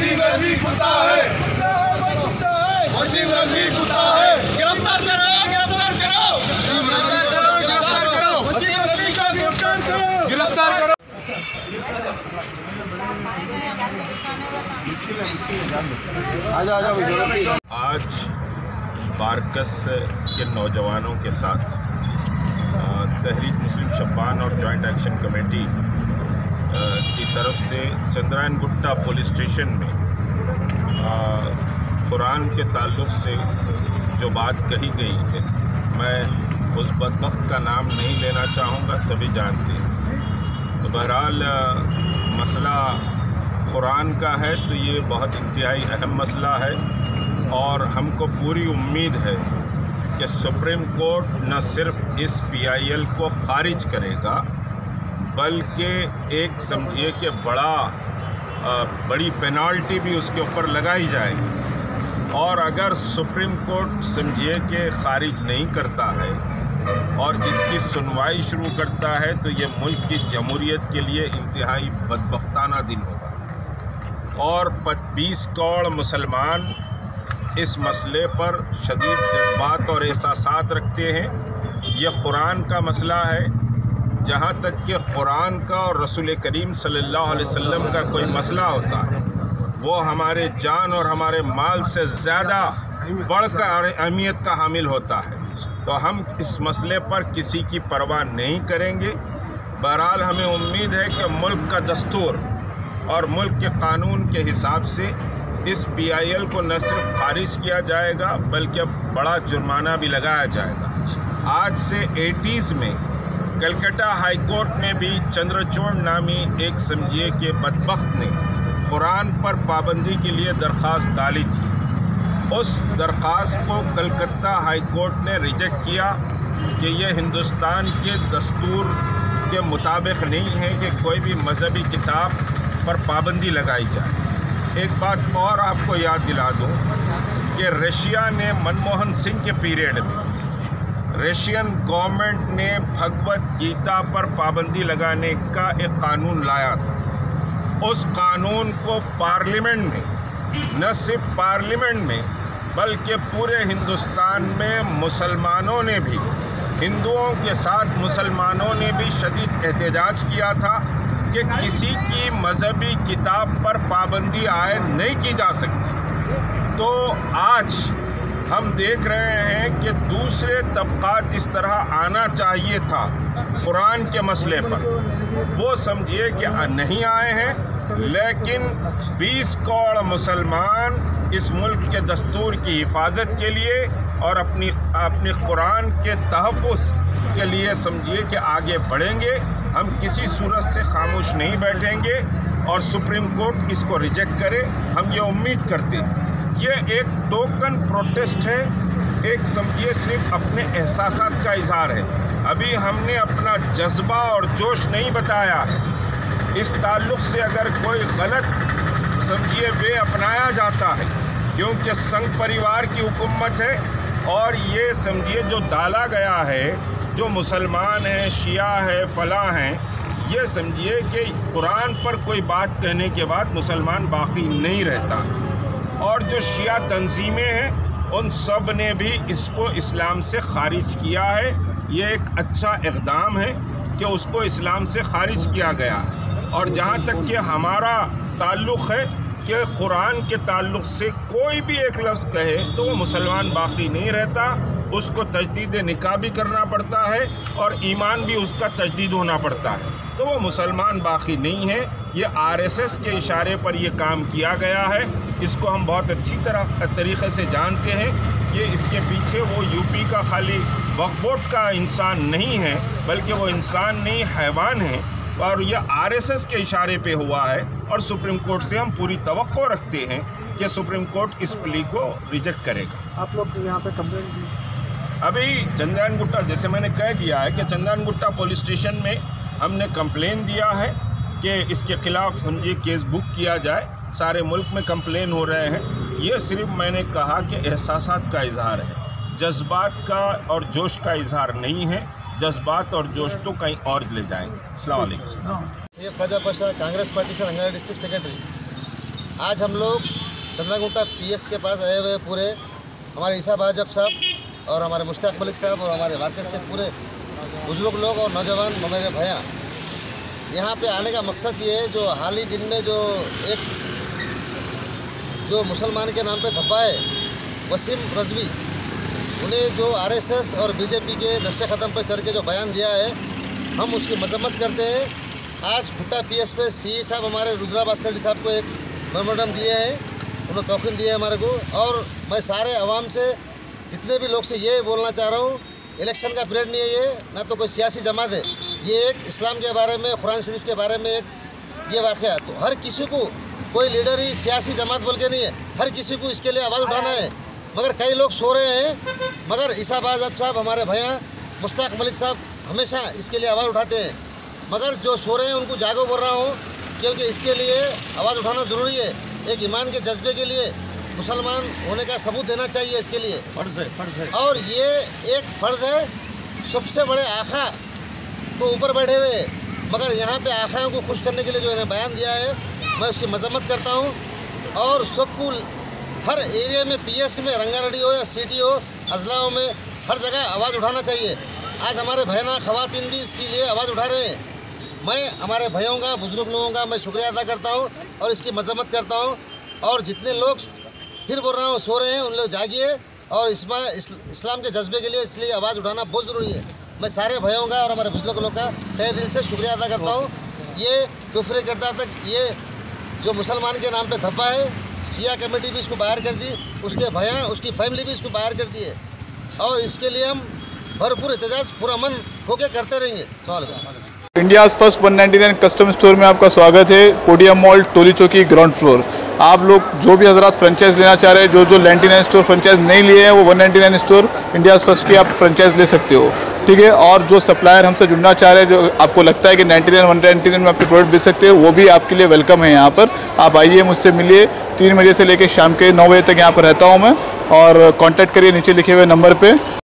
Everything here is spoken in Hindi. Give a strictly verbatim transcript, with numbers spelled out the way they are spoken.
वसीम रफी कुत्ता है, वसीम रफी कुत्ता है। गिरफ्तार करो, गिरफ्तार करो, गिरफ्तार करो, वसीम रफी को गिरफ्तार करो, गिरफ्तार करो। आज बारकस के नौजवानों के साथ तहरीक मुस्लिम शब्बान और जॉइंट एक्शन कमेटी की तरफ से चंद्रायनगुट्टा पुलिस स्टेशन में कुरान के ताल्लुक़ से जो बात कही गई है, मैं उस बदबख्त का नाम नहीं लेना चाहूँगा, सभी जानते हैं। तो बहरहाल मसला कुरान का है तो ये बहुत इंतहाई अहम मसला है और हमको पूरी उम्मीद है कि सुप्रीम कोर्ट न सिर्फ इस पी आई एल को ख़ारिज करेगा बल्कि एक समझिए कि बड़ा बड़ी पेनाल्टी भी उसके ऊपर लगाई जाएगी। और अगर सुप्रीम कोर्ट समझिए कि ख़ारिज नहीं करता है और इसकी सुनवाई शुरू करता है तो ये मुल्क की जमहूरियत के लिए इंतहाई बदबख्ताना दिन होगा। और बीस करोड़ मुसलमान इस मसले पर शदीद जज्बात और एहसासात रखते हैं। ये कुरान का मसला है, जहाँ तक कि कुरान का और रसूल करीम सल्लल्लाहु अलैहि वसल्लम का कोई मसला होता है वो हमारे जान और हमारे माल से ज़्यादा बढ़कर अहमियत का हामिल होता है। तो हम इस मसले पर किसी की परवाह नहीं करेंगे। बहरहाल हमें उम्मीद है कि मुल्क का दस्तूर और मुल्क के कानून के हिसाब से इस पी आई एल को न सिर्फ खारिज किया जाएगा बल्कि अब बड़ा जुर्माना भी लगाया जाएगा। आज से एटीज़ में कलकत्ता हाई कोर्ट में भी चंद्रचूड़ नामी एक समझिए के बदबख्त ने कुरान पर पाबंदी के लिए दरख्वास्त डाली थी। उस दरख्वास्त को कलकत्ता हाई कोर्ट ने रिजेक्ट किया कि यह हिंदुस्तान के दस्तूर के मुताबिक नहीं है कि कोई भी मजहबी किताब पर पाबंदी लगाई जाए। एक बात और आपको याद दिला दूं कि रशिया ने मनमोहन सिंह के पीरियड में रशियन गवर्नमेंट ने भगवत गीता पर पाबंदी लगाने का एक कानून लाया था। उस कानून को पार्लियामेंट में, न सिर्फ पार्लियामेंट में बल्कि पूरे हिंदुस्तान में मुसलमानों ने भी, हिंदुओं के साथ मुसलमानों ने भी शदीद एहतजाज किया था कि किसी की मजहबी किताब पर पाबंदी आयद नहीं की जा सकती। तो आज हम देख रहे हैं कि दूसरे तबक़ात जिस तरह आना चाहिए था कुरान के मसले पर, वो समझिए कि नहीं आए हैं। लेकिन बीस करोड़ मुसलमान इस मुल्क के दस्तूर की हिफाजत के लिए और अपनी अपनी कुरान के तहफ़्फ़ुज़ के लिए समझिए कि आगे बढ़ेंगे। हम किसी सूरत से खामोश नहीं बैठेंगे और सुप्रीम कोर्ट इसको रिजेक्ट करे, हम ये उम्मीद करते हैं। ये एक टोकन प्रोटेस्ट है, एक समझिए सिर्फ अपने एहसासात का इजहार है। अभी हमने अपना जज्बा और जोश नहीं बताया है। इस ताल्लुक़ से अगर कोई गलत समझिए वे अपनाया जाता है, क्योंकि संघ परिवार की हुकूमत है और ये समझिए जो डाला गया है, जो मुसलमान हैं, शिया है, फला हैं, ये समझिए कि कुरान पर कोई बात कहने के बाद मुसलमान बाकी नहीं रहता। और जो शिया तंजीमें हैं उन सब ने भी इसको इस्लाम से ख़ारिज किया है। ये एक अच्छा इक़दाम है कि उसको इस्लाम से ख़ारिज किया गया। और जहाँ तक कि हमारा ताल्लुक़ है कि कुरान के ताल्लुक़ से कोई भी एक लफ्ज़ कहे तो वो मुसलमान बाकी नहीं रहता, उसको तजदीद निकाह भी करना पड़ता है और ईमान भी उसका तजदीद होना पड़ता है, तो वो मुसलमान बाकी नहीं है। ये आर एस एस के इशारे पर ये काम किया गया है। इसको हम बहुत अच्छी तरह तरीक़े से जानते हैं कि इसके पीछे वो यूपी का खाली वक्फ बोर्ड का इंसान नहीं है, बल्कि वो इंसान नहीं हैवान है और ये आर एस एस के इशारे पे हुआ है। और सुप्रीम कोर्ट से हम पूरी तवक्को रखते हैं कि सुप्रीम कोर्ट इस प्ली को रिजेक्ट करेगा। आप लोग यहाँ पे कंप्लेंट दी? अभी चंद्रायनगुट्टा, जैसे मैंने कह दिया है कि चंद्रायनगुट्टा पुलिस स्टेशन में हमने कंप्लेन दिया है कि इसके ख़िलाफ़ समझिए केस बुक किया जाए। सारे मुल्क में कंप्लेन हो रहे हैं। ये सिर्फ मैंने कहा कि एहसासात का इजहार है, जज्बात का और जोश का इजहार नहीं है। जज्बात और जोश तो कहीं और ले जाएंगे। अस्सलाम वालेकुम। सैयद ख्वाजा पाशा, कांग्रेस पार्टी से रंगारेड्डी डिस्ट्रिक्ट सेक्रेटरी। आज हम लोग चंद्रागुंटा पीएस के पास आए हुए पूरे हमारे ईसा बाजब साहब और हमारे मुश्ताक मलिक साहब और हमारे वाकस के पूरे बुजुर्ग लोग और नौजवान मेरे भैया यहाँ पे आने का मकसद ये है, जो हाल ही दिन में जो एक जो मुसलमान के नाम पे धब्बा है वसीम रजवी, उन्हें जो आरएसएस और बीजेपी के नक्शे ख़त्म पर चढ़ के जो बयान दिया है, हम उसकी मजम्मत करते हैं। आज भुट्टा पीएस पे सीई साहब हमारे रुद्रा भास्कर साहब को एक मेमोरेंडम दिए हैं, उन्होंने तौकीन दिया है हमारे को। और मैं सारे अवाम से, जितने भी लोग से ये बोलना चाह रहा हूँ, इलेक्शन का पीरियड नहीं है ये, ना तो कोई सियासी जमात है, ये एक इस्लाम के बारे में, कुरान शरीफ के बारे में एक ये वाक़या है। तो हर किसी को, कोई लीडर ही सियासी जमात बोल के नहीं है, हर किसी को इसके लिए आवाज़ उठाना है। मगर कई लोग सो रहे हैं, मगर ईसा बाजब साहब हमारे भैया मुश्ताक मलिक साहब हमेशा इसके लिए आवाज़ उठाते हैं। मगर जो सो रहे हैं उनको जागो बोल रहा हूँ, क्योंकि इसके लिए आवाज़ उठाना ज़रूरी है। एक ईमान के जज्बे के लिए मुसलमान होने का सबूत देना चाहिए, इसके लिए फ़र्ज़ है फ़र्ज़ है और ये एक फ़र्ज़ है। सबसे बड़े आखा तो ऊपर बैठे हुए, मगर यहाँ पे आखाओं को खुश करने के लिए जो इन्हें बयान दिया है, मैं उसकी मजम्मत करता हूँ। और सबको हर एरिया में, पीएस में, रंगारेड्डी हो या सिटी हो, अजलाओं में, हर जगह आवाज़ उठाना चाहिए। आज हमारे बहना ख़वातीन भी इसके लिए आवाज़ उठा रहे हैं। मैं हमारे भाइयों का, बुजुर्ग लोगों का मैं शुक्रिया अदा करता हूँ और इसकी मजम्मत करता हूँ। और जितने लोग फिर बोल रहा हूँ सो रहे हैं, उन लोग जागिए और इसमें इस्लाम के जज्बे के लिए इसलिए आवाज़ उठाना बहुत ज़रूरी है। मैं सारे भाइयों का और हमारे बुजुर्ग लोगों का तहे दिल से शुक्रिया अदा करता हूँ। ये कुफ्र करता तक ये जो मुसलमान के नाम पे धब्बा है, शिया कमेटी भी इसको बाहर कर दी, उसके भैया, उसकी फैमिली भी इसको बाहर कर दी है और इसके लिए हम भरपूर एहतजाज पूरा मन होके करते रहेंगे। सवाल India's first one ninety nine custom store में आपका स्वागत है। पोडियम मॉल, टोली चौकी, ग्राउंड फ्लोर। आप लोग जो भी हजरात फ्रेंचाइज लेना चाह रहे हैं, जो जो नाइन्टी नाइन स्टोर फ्रेंचाइज नहीं लिए हैं, वो one ninety nine store India's first की आप फ्रेंचाइज ले सकते हो, ठीक है। और जो सप्लायर हमसे जुड़ना चाह रहे हैं, जो आपको लगता है कि ninety nine one ninety nine में आपके प्रोडक्ट बेच सकते हो, वो भी आपके लिए वेलकम है। यहाँ पर आप आइए, मुझसे मिलिए। तीन बजे से लेकर शाम के नौ बजे तक यहाँ पर रहता हूँ मैं, और कॉन्टैक्ट करिए नीचे लिखे हुए नंबर पर।